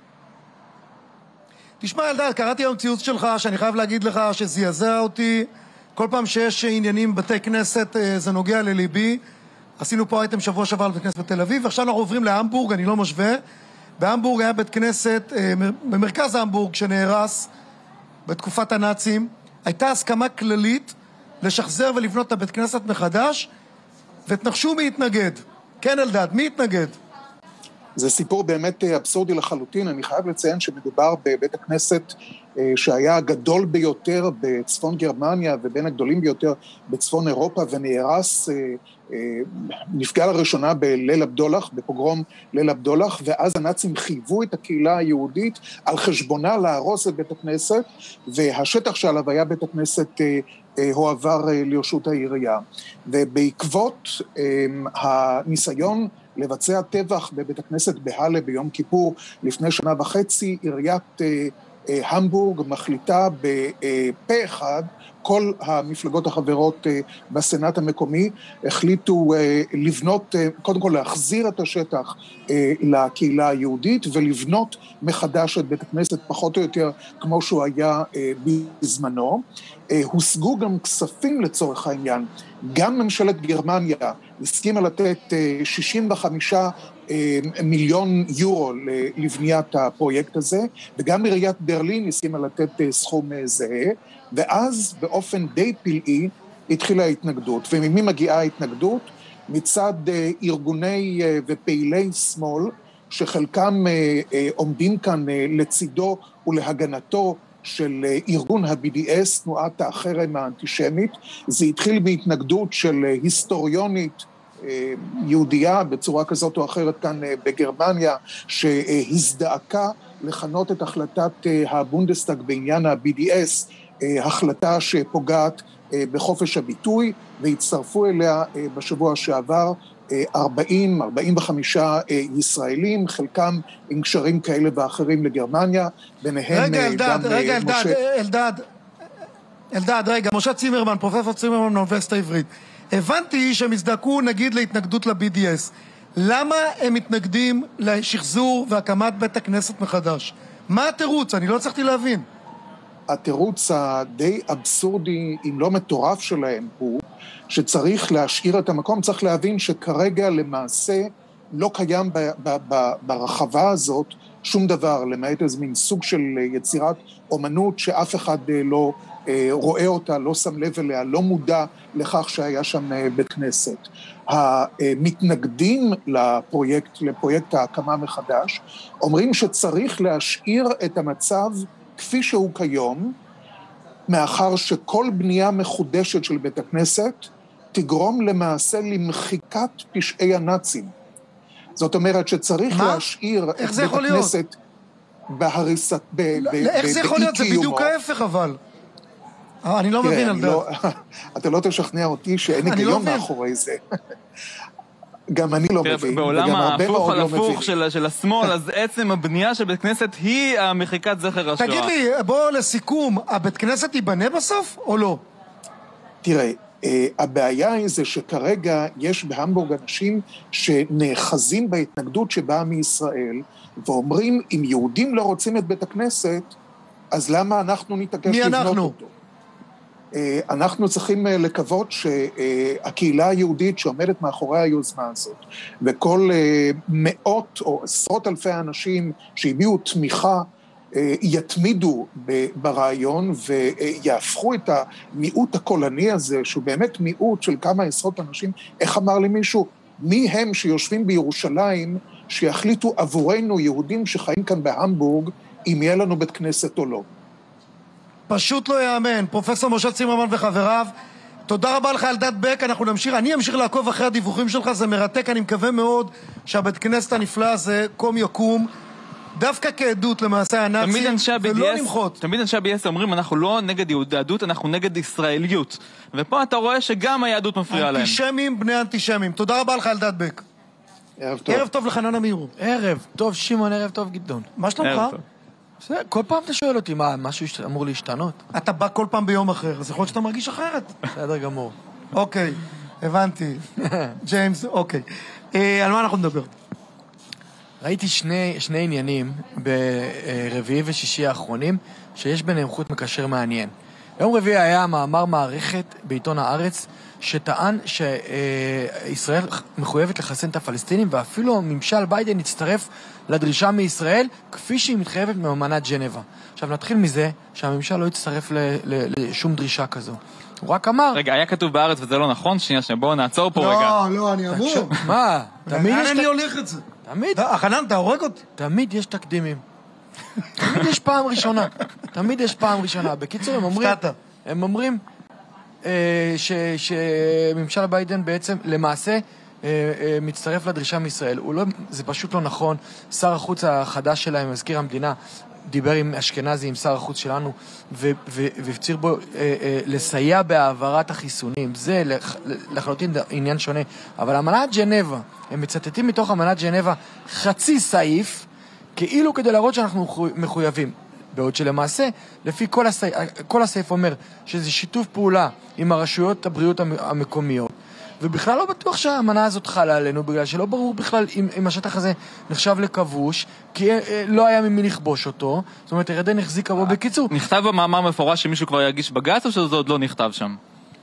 S1: תשמע אלדד, קראתי היום ציוץ שלך שאני חייב להגיד לך שזעזע אותי. כל פעם שיש עניינים בבתי כנסת זה נוגע לליבי. עשינו פה אייטם שבוע שעבר על בית כנסת בתל אביב, ועכשיו אנחנו עוברים להמבורג, אני לא משווה. בהמבורג היה בית כנסת, במרכז המבורג שנהרס בתקופת הנאצים. הייתה הסכמה כללית לשחזר ולבנות את הבית כנסת מחדש, ותנחשו מי התנגד. כן אלדד, מי התנגד?
S7: זה סיפור באמת אבסורדי לחלוטין. אני חייב לציין שמדובר בבית הכנסת שהיה הגדול ביותר בצפון גרמניה ובין הגדולים ביותר בצפון אירופה, ונהרס, נפגע לראשונה בליל הבדולח, בפוגרום ליל הבדולח, ואז הנאצים חייבו את הקהילה היהודית על חשבונה להרוס את בית הכנסת, והשטח שעליו היה בית הכנסת הועבר לרשות העירייה. ובעקבות הניסיון לבצע טבח בבית הכנסת בהלה ביום כיפור לפני 1.5 שנה, עיריית המבורג מחליטה בפה אחד, כל המפלגות החברות בסנאט המקומי החליטו לבנות, קודם כל להחזיר את השטח לקהילה היהודית ולבנות מחדש את בית הכנסת פחות או יותר כמו שהוא היה בזמנו. הושגו גם כספים לצורך העניין. גם ממשלת גרמניה הסכימה לתת 65 מיליון יורו לבניית הפרויקט הזה, וגם עיריית ברלין הסכימה לתת סכום זהה, ואז באופן די פלאי התחילה ההתנגדות. וממי מגיעה ההתנגדות? מצד ארגוני ופעילי שמאל, שחלקם עומדים כאן לצידו ולהגנתו של ארגון ה-BDS, תנועת החרם האנטישמית. זה התחיל בהתנגדות של היסטוריונית יהודייה בצורה כזאת או אחרת כאן בגרמניה, שהזדעקה לכנות את החלטת הבונדסטאג בעניין ה-BDS, החלטה שפוגעת בחופש הביטוי, והצטרפו אליה בשבוע שעבר 45 ישראלים, חלקם עם קשרים כאלה ואחרים לגרמניה, ביניהם
S1: אלדד, רגע, משה צימרמן, פרופסור צימרמן מהאוניברסיטה העברית. הבנתי שהם הזדעקו נגיד להתנגדות ל-BDS. למה הם מתנגדים לשחזור והקמת בית הכנסת מחדש? מה התירוץ? אני לא הצלחתי להבין.
S7: התירוץ הדי אבסורדי, אם לא מטורף שלהם, הוא שצריך להשאיר את המקום. צריך להבין שכרגע למעשה לא קיים ברחבה הזאת שום דבר, למעט איזה מין סוג של יצירת אומנות שאף אחד לא רואה אותה, לא שם לב אליה, לא מודע לכך שהיה שם בית כנסת. המתנגדים לפרויקט ההקמה מחדש, אומרים שצריך להשאיר את המצב כפי שהוא כיום, מאחר שכל בנייה מחודשת של בית הכנסת תגרום למעשה למחיקת פשעי הנאצים. זאת אומרת שצריך להשאיר את בית הכנסת בהריסת,
S1: איך זה יכול להיות? זה בדיוק ההפך אבל. אני לא מבין על זה.
S7: אתה לא תשכנע אותי שאין היגיון מאחורי זה. גם אני לא מבין.
S2: בעולם ההפוך על הפוך של השמאל, אז עצם הבנייה של בית כנסת היא המחיקת זכר השואה.
S1: תגיד לי, בוא לסיכום, הבית כנסת ייבנה בסוף או לא?
S7: תראה, הבעיה היא זה שכרגע יש בהמבורג אנשים שנאחזים בהתנגדות שבאה מישראל, ואומרים, אם יהודים לא רוצים את בית הכנסת, אז למה אנחנו נתעקש לבנות אותו? אנחנו צריכים לקוות שהקהילה היהודית שעומדת מאחורי היוזמה הזאת, וכל מאות או עשרות אלפי האנשים שהביאו תמיכה, יתמידו ברעיון ויהפכו את המיעוט הקולני הזה, שהוא באמת מיעוט של כמה עשרות אנשים. איך אמר לי מישהו? מי הם שיושבים בירושלים שיחליטו עבורנו יהודים שחיים כאן בהמבורג אם יהיה לנו בית כנסת או לא?
S1: פשוט לא יאמן. פרופסור משה צימרמן וחבריו, תודה רבה לך אלדד בק. אני אמשיך לעקוב אחרי הדיווחים שלך, זה מרתק. אני מקווה מאוד שהבית כנסת הנפלא הזה קום יקום דווקא כעדות למעשה הנאצים, ולא למחות.
S2: תמיד אנשי ה-BDS אומרים, אנחנו לא נגד יהדות, אנחנו נגד ישראליות. ופה אתה רואה שגם היהדות מפריעה להם.
S1: אנטישמים בני אנטישמים. תודה רבה לך אלדד בק.
S7: ערב טוב.
S1: ערב טוב לחנן אמירו.
S8: ערב טוב שמעון, ערב טוב גדעון.
S1: מה שלומך?
S8: כל פעם אתה שואל אותי, מה, משהו אמור להשתנות?
S1: אתה בא כל פעם ביום אחר, אז יכול להיות שאתה מרגיש אחרת.
S8: בסדר גמור.
S1: אוקיי, הבנתי. ג'יימס, אוקיי. על מה אנחנו נדבר?
S8: ראיתי שני עניינים ברביעי ושישי האחרונים, שיש ביניהם חוט מקשר מעניין. יום רביעי היה מאמר מערכת בעיתון הארץ, שטען שישראל מחויבת לחסן את הפלסטינים, ואפילו הממשל ביידן הצטרף לדרישה מישראל, כפי שהיא מתחייבת מאמנת ג'נבה. עכשיו נתחיל מזה שהממשל לא יצטרף לשום דרישה כזו. הוא רק אמר...
S2: רגע, היה כתוב בארץ וזה לא נכון? שנייה, בואו נעצור פה רגע.
S1: לא, אני אמור.
S8: מה? תמיד יש...
S1: אני הולך את זה.
S8: תמיד...
S1: חנן, אתה הורג אותי.
S8: תמיד יש תקדימים. תמיד יש פעם ראשונה. תמיד יש פעם ראשונה. בקיצור, הם אומרים שממשל ביידן בעצם למעשה מצטרף לדרישה מישראל. זה פשוט לא נכון. שר החוץ החדש שלהם, מזכיר המדינה, דיבר עם אשכנזי, עם שר החוץ שלנו, והפציר בו לסייע בהעברת החיסונים. זה לחלוטין עניין שונה. אבל אמנת ג'נבה, הם מצטטים מתוך אמנת ג'נבה חצי סעיף, כאילו כדי להראות שאנחנו מחויבים. בעוד שלמעשה, לפי כל הסעיף אומר שזה שיתוף פעולה עם הרשויות הבריאות המקומיות, ובכלל לא בטוח שהאמנה הזאת חלה עלינו, בגלל שלא ברור בכלל אם השטח הזה נחשב לכבוש, כי לא היה ממי לכבוש אותו. זאת אומרת, ירדן החזיקה בו. בקיצור,
S2: נכתב במאמר מפורש שמישהו כבר ירגיש בגץ, או שזה עוד לא נכתב שם?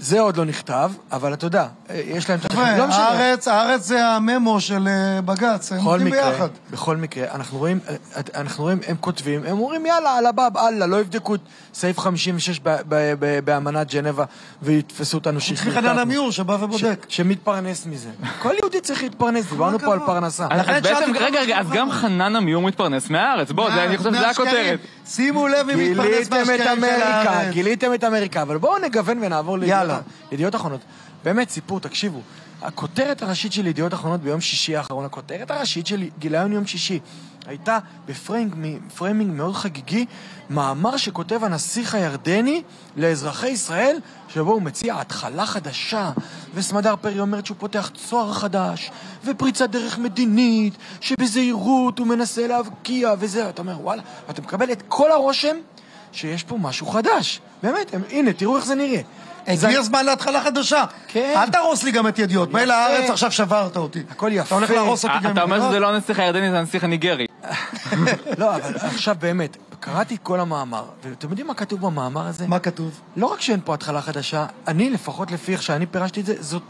S8: זה עוד לא נכתב, אבל אתה יודע, יש להם...
S1: הארץ זה הממו של בגץ, הם עובדים ביחד.
S8: בכל מקרה, אנחנו רואים, הם כותבים, הם אומרים, יאללה, על הבאב, אללה, לא יבדקו את סעיף 56 באמנת ג'נבה, ויתפסו אותנו
S1: שחררנו. חנן עמיור שבא ובודק.
S8: שמתפרנס מזה. כל יהודי צריך להתפרנס, דיברנו פה על פרנסה.
S2: רגע, אז גם חנן עמיור מתפרנס מהארץ. בוא, אני חושב שזה הכותרת.
S1: שימו לב אם מתפרנס מהשקעים של הארץ.
S8: גיליתם את אמריקה, אבל בואו נגוון ונעבור לידיעות אחרונות. באמת, סיפור, תקשיבו. הכותרת הראשית של ידיעות אחרונות ביום שישי האחרון, הכותרת הראשית של גיליון יום שישי, הייתה בפריימינג מאוד חגיגי, מאמר שכותב הנסיך הירדני לאזרחי ישראל, שבו הוא מציע התחלה חדשה, וסמדר פרי אומרת שהוא פותח צוהר חדש, ופריצת דרך מדינית, שבזהירות הוא מנסה להבקיע, וזה, אתה אומר, וואלה, אתה מקבל את כל הרושם שיש פה משהו חדש. באמת, הנה, תראו איך זה נראה.
S1: הגיע הזמן להתחלה חדשה.
S8: כן.
S1: אל תרוס לי גם את ידיעות. מילא הארץ, עכשיו שברת אותי.
S8: הכל יפה.
S1: אתה הולך להרוס אותי גם.
S2: אתה אומר שזה לא הנסיך הירדני, זה הנסיך הניגרי.
S8: לא, אבל עכשיו באמת, קראתי כל המאמר, ואתם יודעים מה כתוב במאמר הזה?
S1: מה כתוב?
S8: לא רק שאין פה התחלה חדשה, אני לפחות לפי איך שאני פירשתי את זה, זאת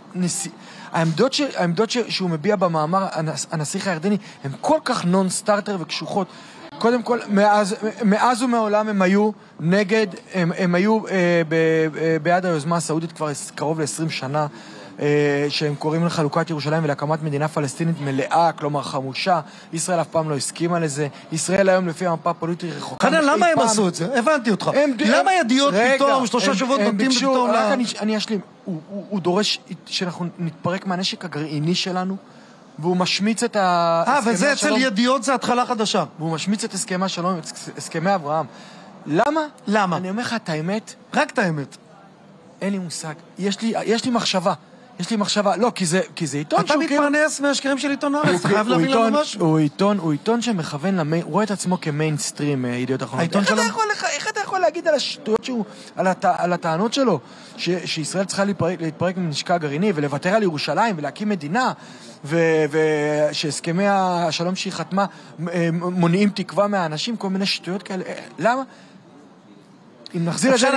S8: העמדות שהוא מביע במאמר, הנסיך הירדני, הן כל כך נון סטארטר וקשוחות. קודם כל, מאז ומעולם הם היו נגד, הם היו בעד היוזמה הסעודית כבר קרוב ל-20 שנה, שהם קוראים לחלוקת ירושלים ולהקמת מדינה פלסטינית מלאה, כלומר חמושה. ישראל אף פעם לא הסכימה לזה. ישראל היום לפי המפה הפוליטית רחוקה.
S1: חנן, למה הם עשו את זה? הבנתי אותך. למה ידיעות פתאום, 3 שבועות נותנים פתאום לה...
S8: רק אני אשלים. הוא דורש שאנחנו נתפרק מהנשק הגרעיני שלנו, והוא משמיץ את הסכמי
S1: וזה
S8: השלום.
S1: אצל ידיעות זה התחלה חדשה.
S8: והוא משמיץ את הסכמי השלום, את הסכמי אברהם. למה?
S1: למה?
S8: אני אומר לך את האמת.
S1: רק את האמת.
S8: אין לי מושג. יש לי מחשבה. לא, כי זה עיתון
S1: אתה מתפרנס מהשקרים של עיתון הארץ, אתה חייב להבין לנו משהו.
S8: הוא עיתון שמכוון, הוא רואה את עצמו כמיינסטרים, ידיעות אחרונות. איך אתה יכול להגיד על השטויות שהוא, על הטענות שלו, שישראל צריכה להתפרק מנשקה הגרעיני, ולוותר על ירושלים, ולהקים מדינה, ושהסכמי השלום שהיא חתמה, מונעים תקווה מהאנשים, כל מיני שטויות כאלה. למה? אם נחזיר את זה,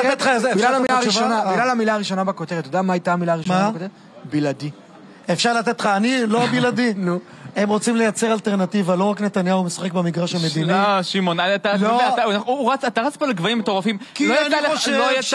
S8: בגלל המילה הראשונה בכותרת, אתה יודע מה הייתה המילה הראשונה בכותרת? בלעדי.
S1: אפשר לתת לך, אני לא בלעדי. נו. הם רוצים לייצר אלטרנטיבה, לא רק נתניהו משחק במגרש המדיני.
S2: לא, שמעון, אתה רץ פה לגבהים מטורפים.
S1: כי אני חושב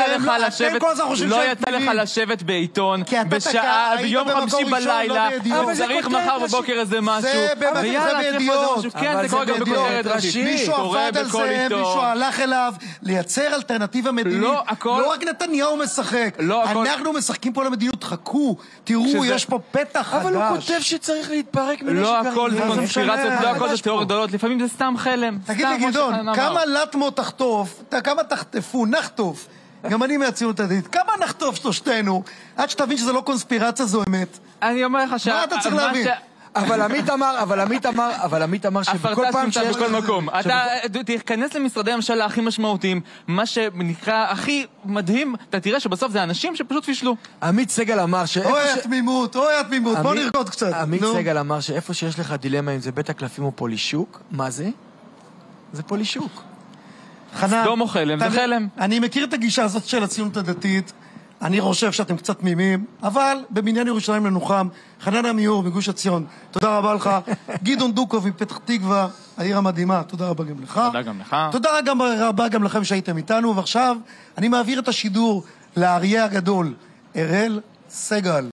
S2: לא יצא לך לשבת בעיתון בשעה, ביום חמישי בלילה, צריך מחר בבוקר איזה משהו.
S1: זה בידיעות.
S2: כן, זה קורה גם בכותרת ראשית.
S1: מישהו עבד על זה, מישהו הלך אליו, לייצר אלטרנטיבה מדינית. לא רק נתניהו משחק. אנחנו משחקים פה למדיניות, חכו, תראו, יש פה פתח חדש.
S8: אבל הוא כותב שצריך להתפרק מנשק.
S2: לא הכל זה קונספירציות, לא הכל זה תיאוריות גדולות, לפעמים זה סתם חלם.
S1: תגיד לי גדעון, כמה לטמו תחטוף, כמה תחטפו, נחטוף, גם אני מהציונות הדתית, כמה נחטוף שלושתנו, עד שתבין שזה לא קונספירציה, זו אמת.
S2: אני אומר לך
S1: מה אתה צריך להבין?
S8: אבל עמית אמר שבכל פעם שיש...
S2: בכל מקום. אתה תיכנס למשרדי הממשלה הכי משמעותיים, מה שנקרא הכי מדהים, אתה תראה שבסוף זה אנשים שפשוט פישלו.
S8: עמית סגל אמר
S1: אוי התמימות, בוא נרקוד קצת.
S8: עמית סגל אמר שאיפה שיש לך דילמה אם זה בית הקלפים או פולישוק, מה זה? זה פולישוק.
S2: סדום או חלם, זה חלם.
S1: אני מכיר את הגישה הזאת של הציונות הדתית, אני חושב שאתם קצת תמימים, אבל בבניין ירושלים לנוחם, חנן עמיור מגוש עציון, תודה רבה לך. גדעון דוקוב מפתח תקווה, העיר המדהימה, תודה רבה גם לך.
S2: תודה גם לך.
S1: תודה רבה גם לכם שהייתם איתנו, ועכשיו אני מעביר את השידור לאריה הגדול, אראל סגל.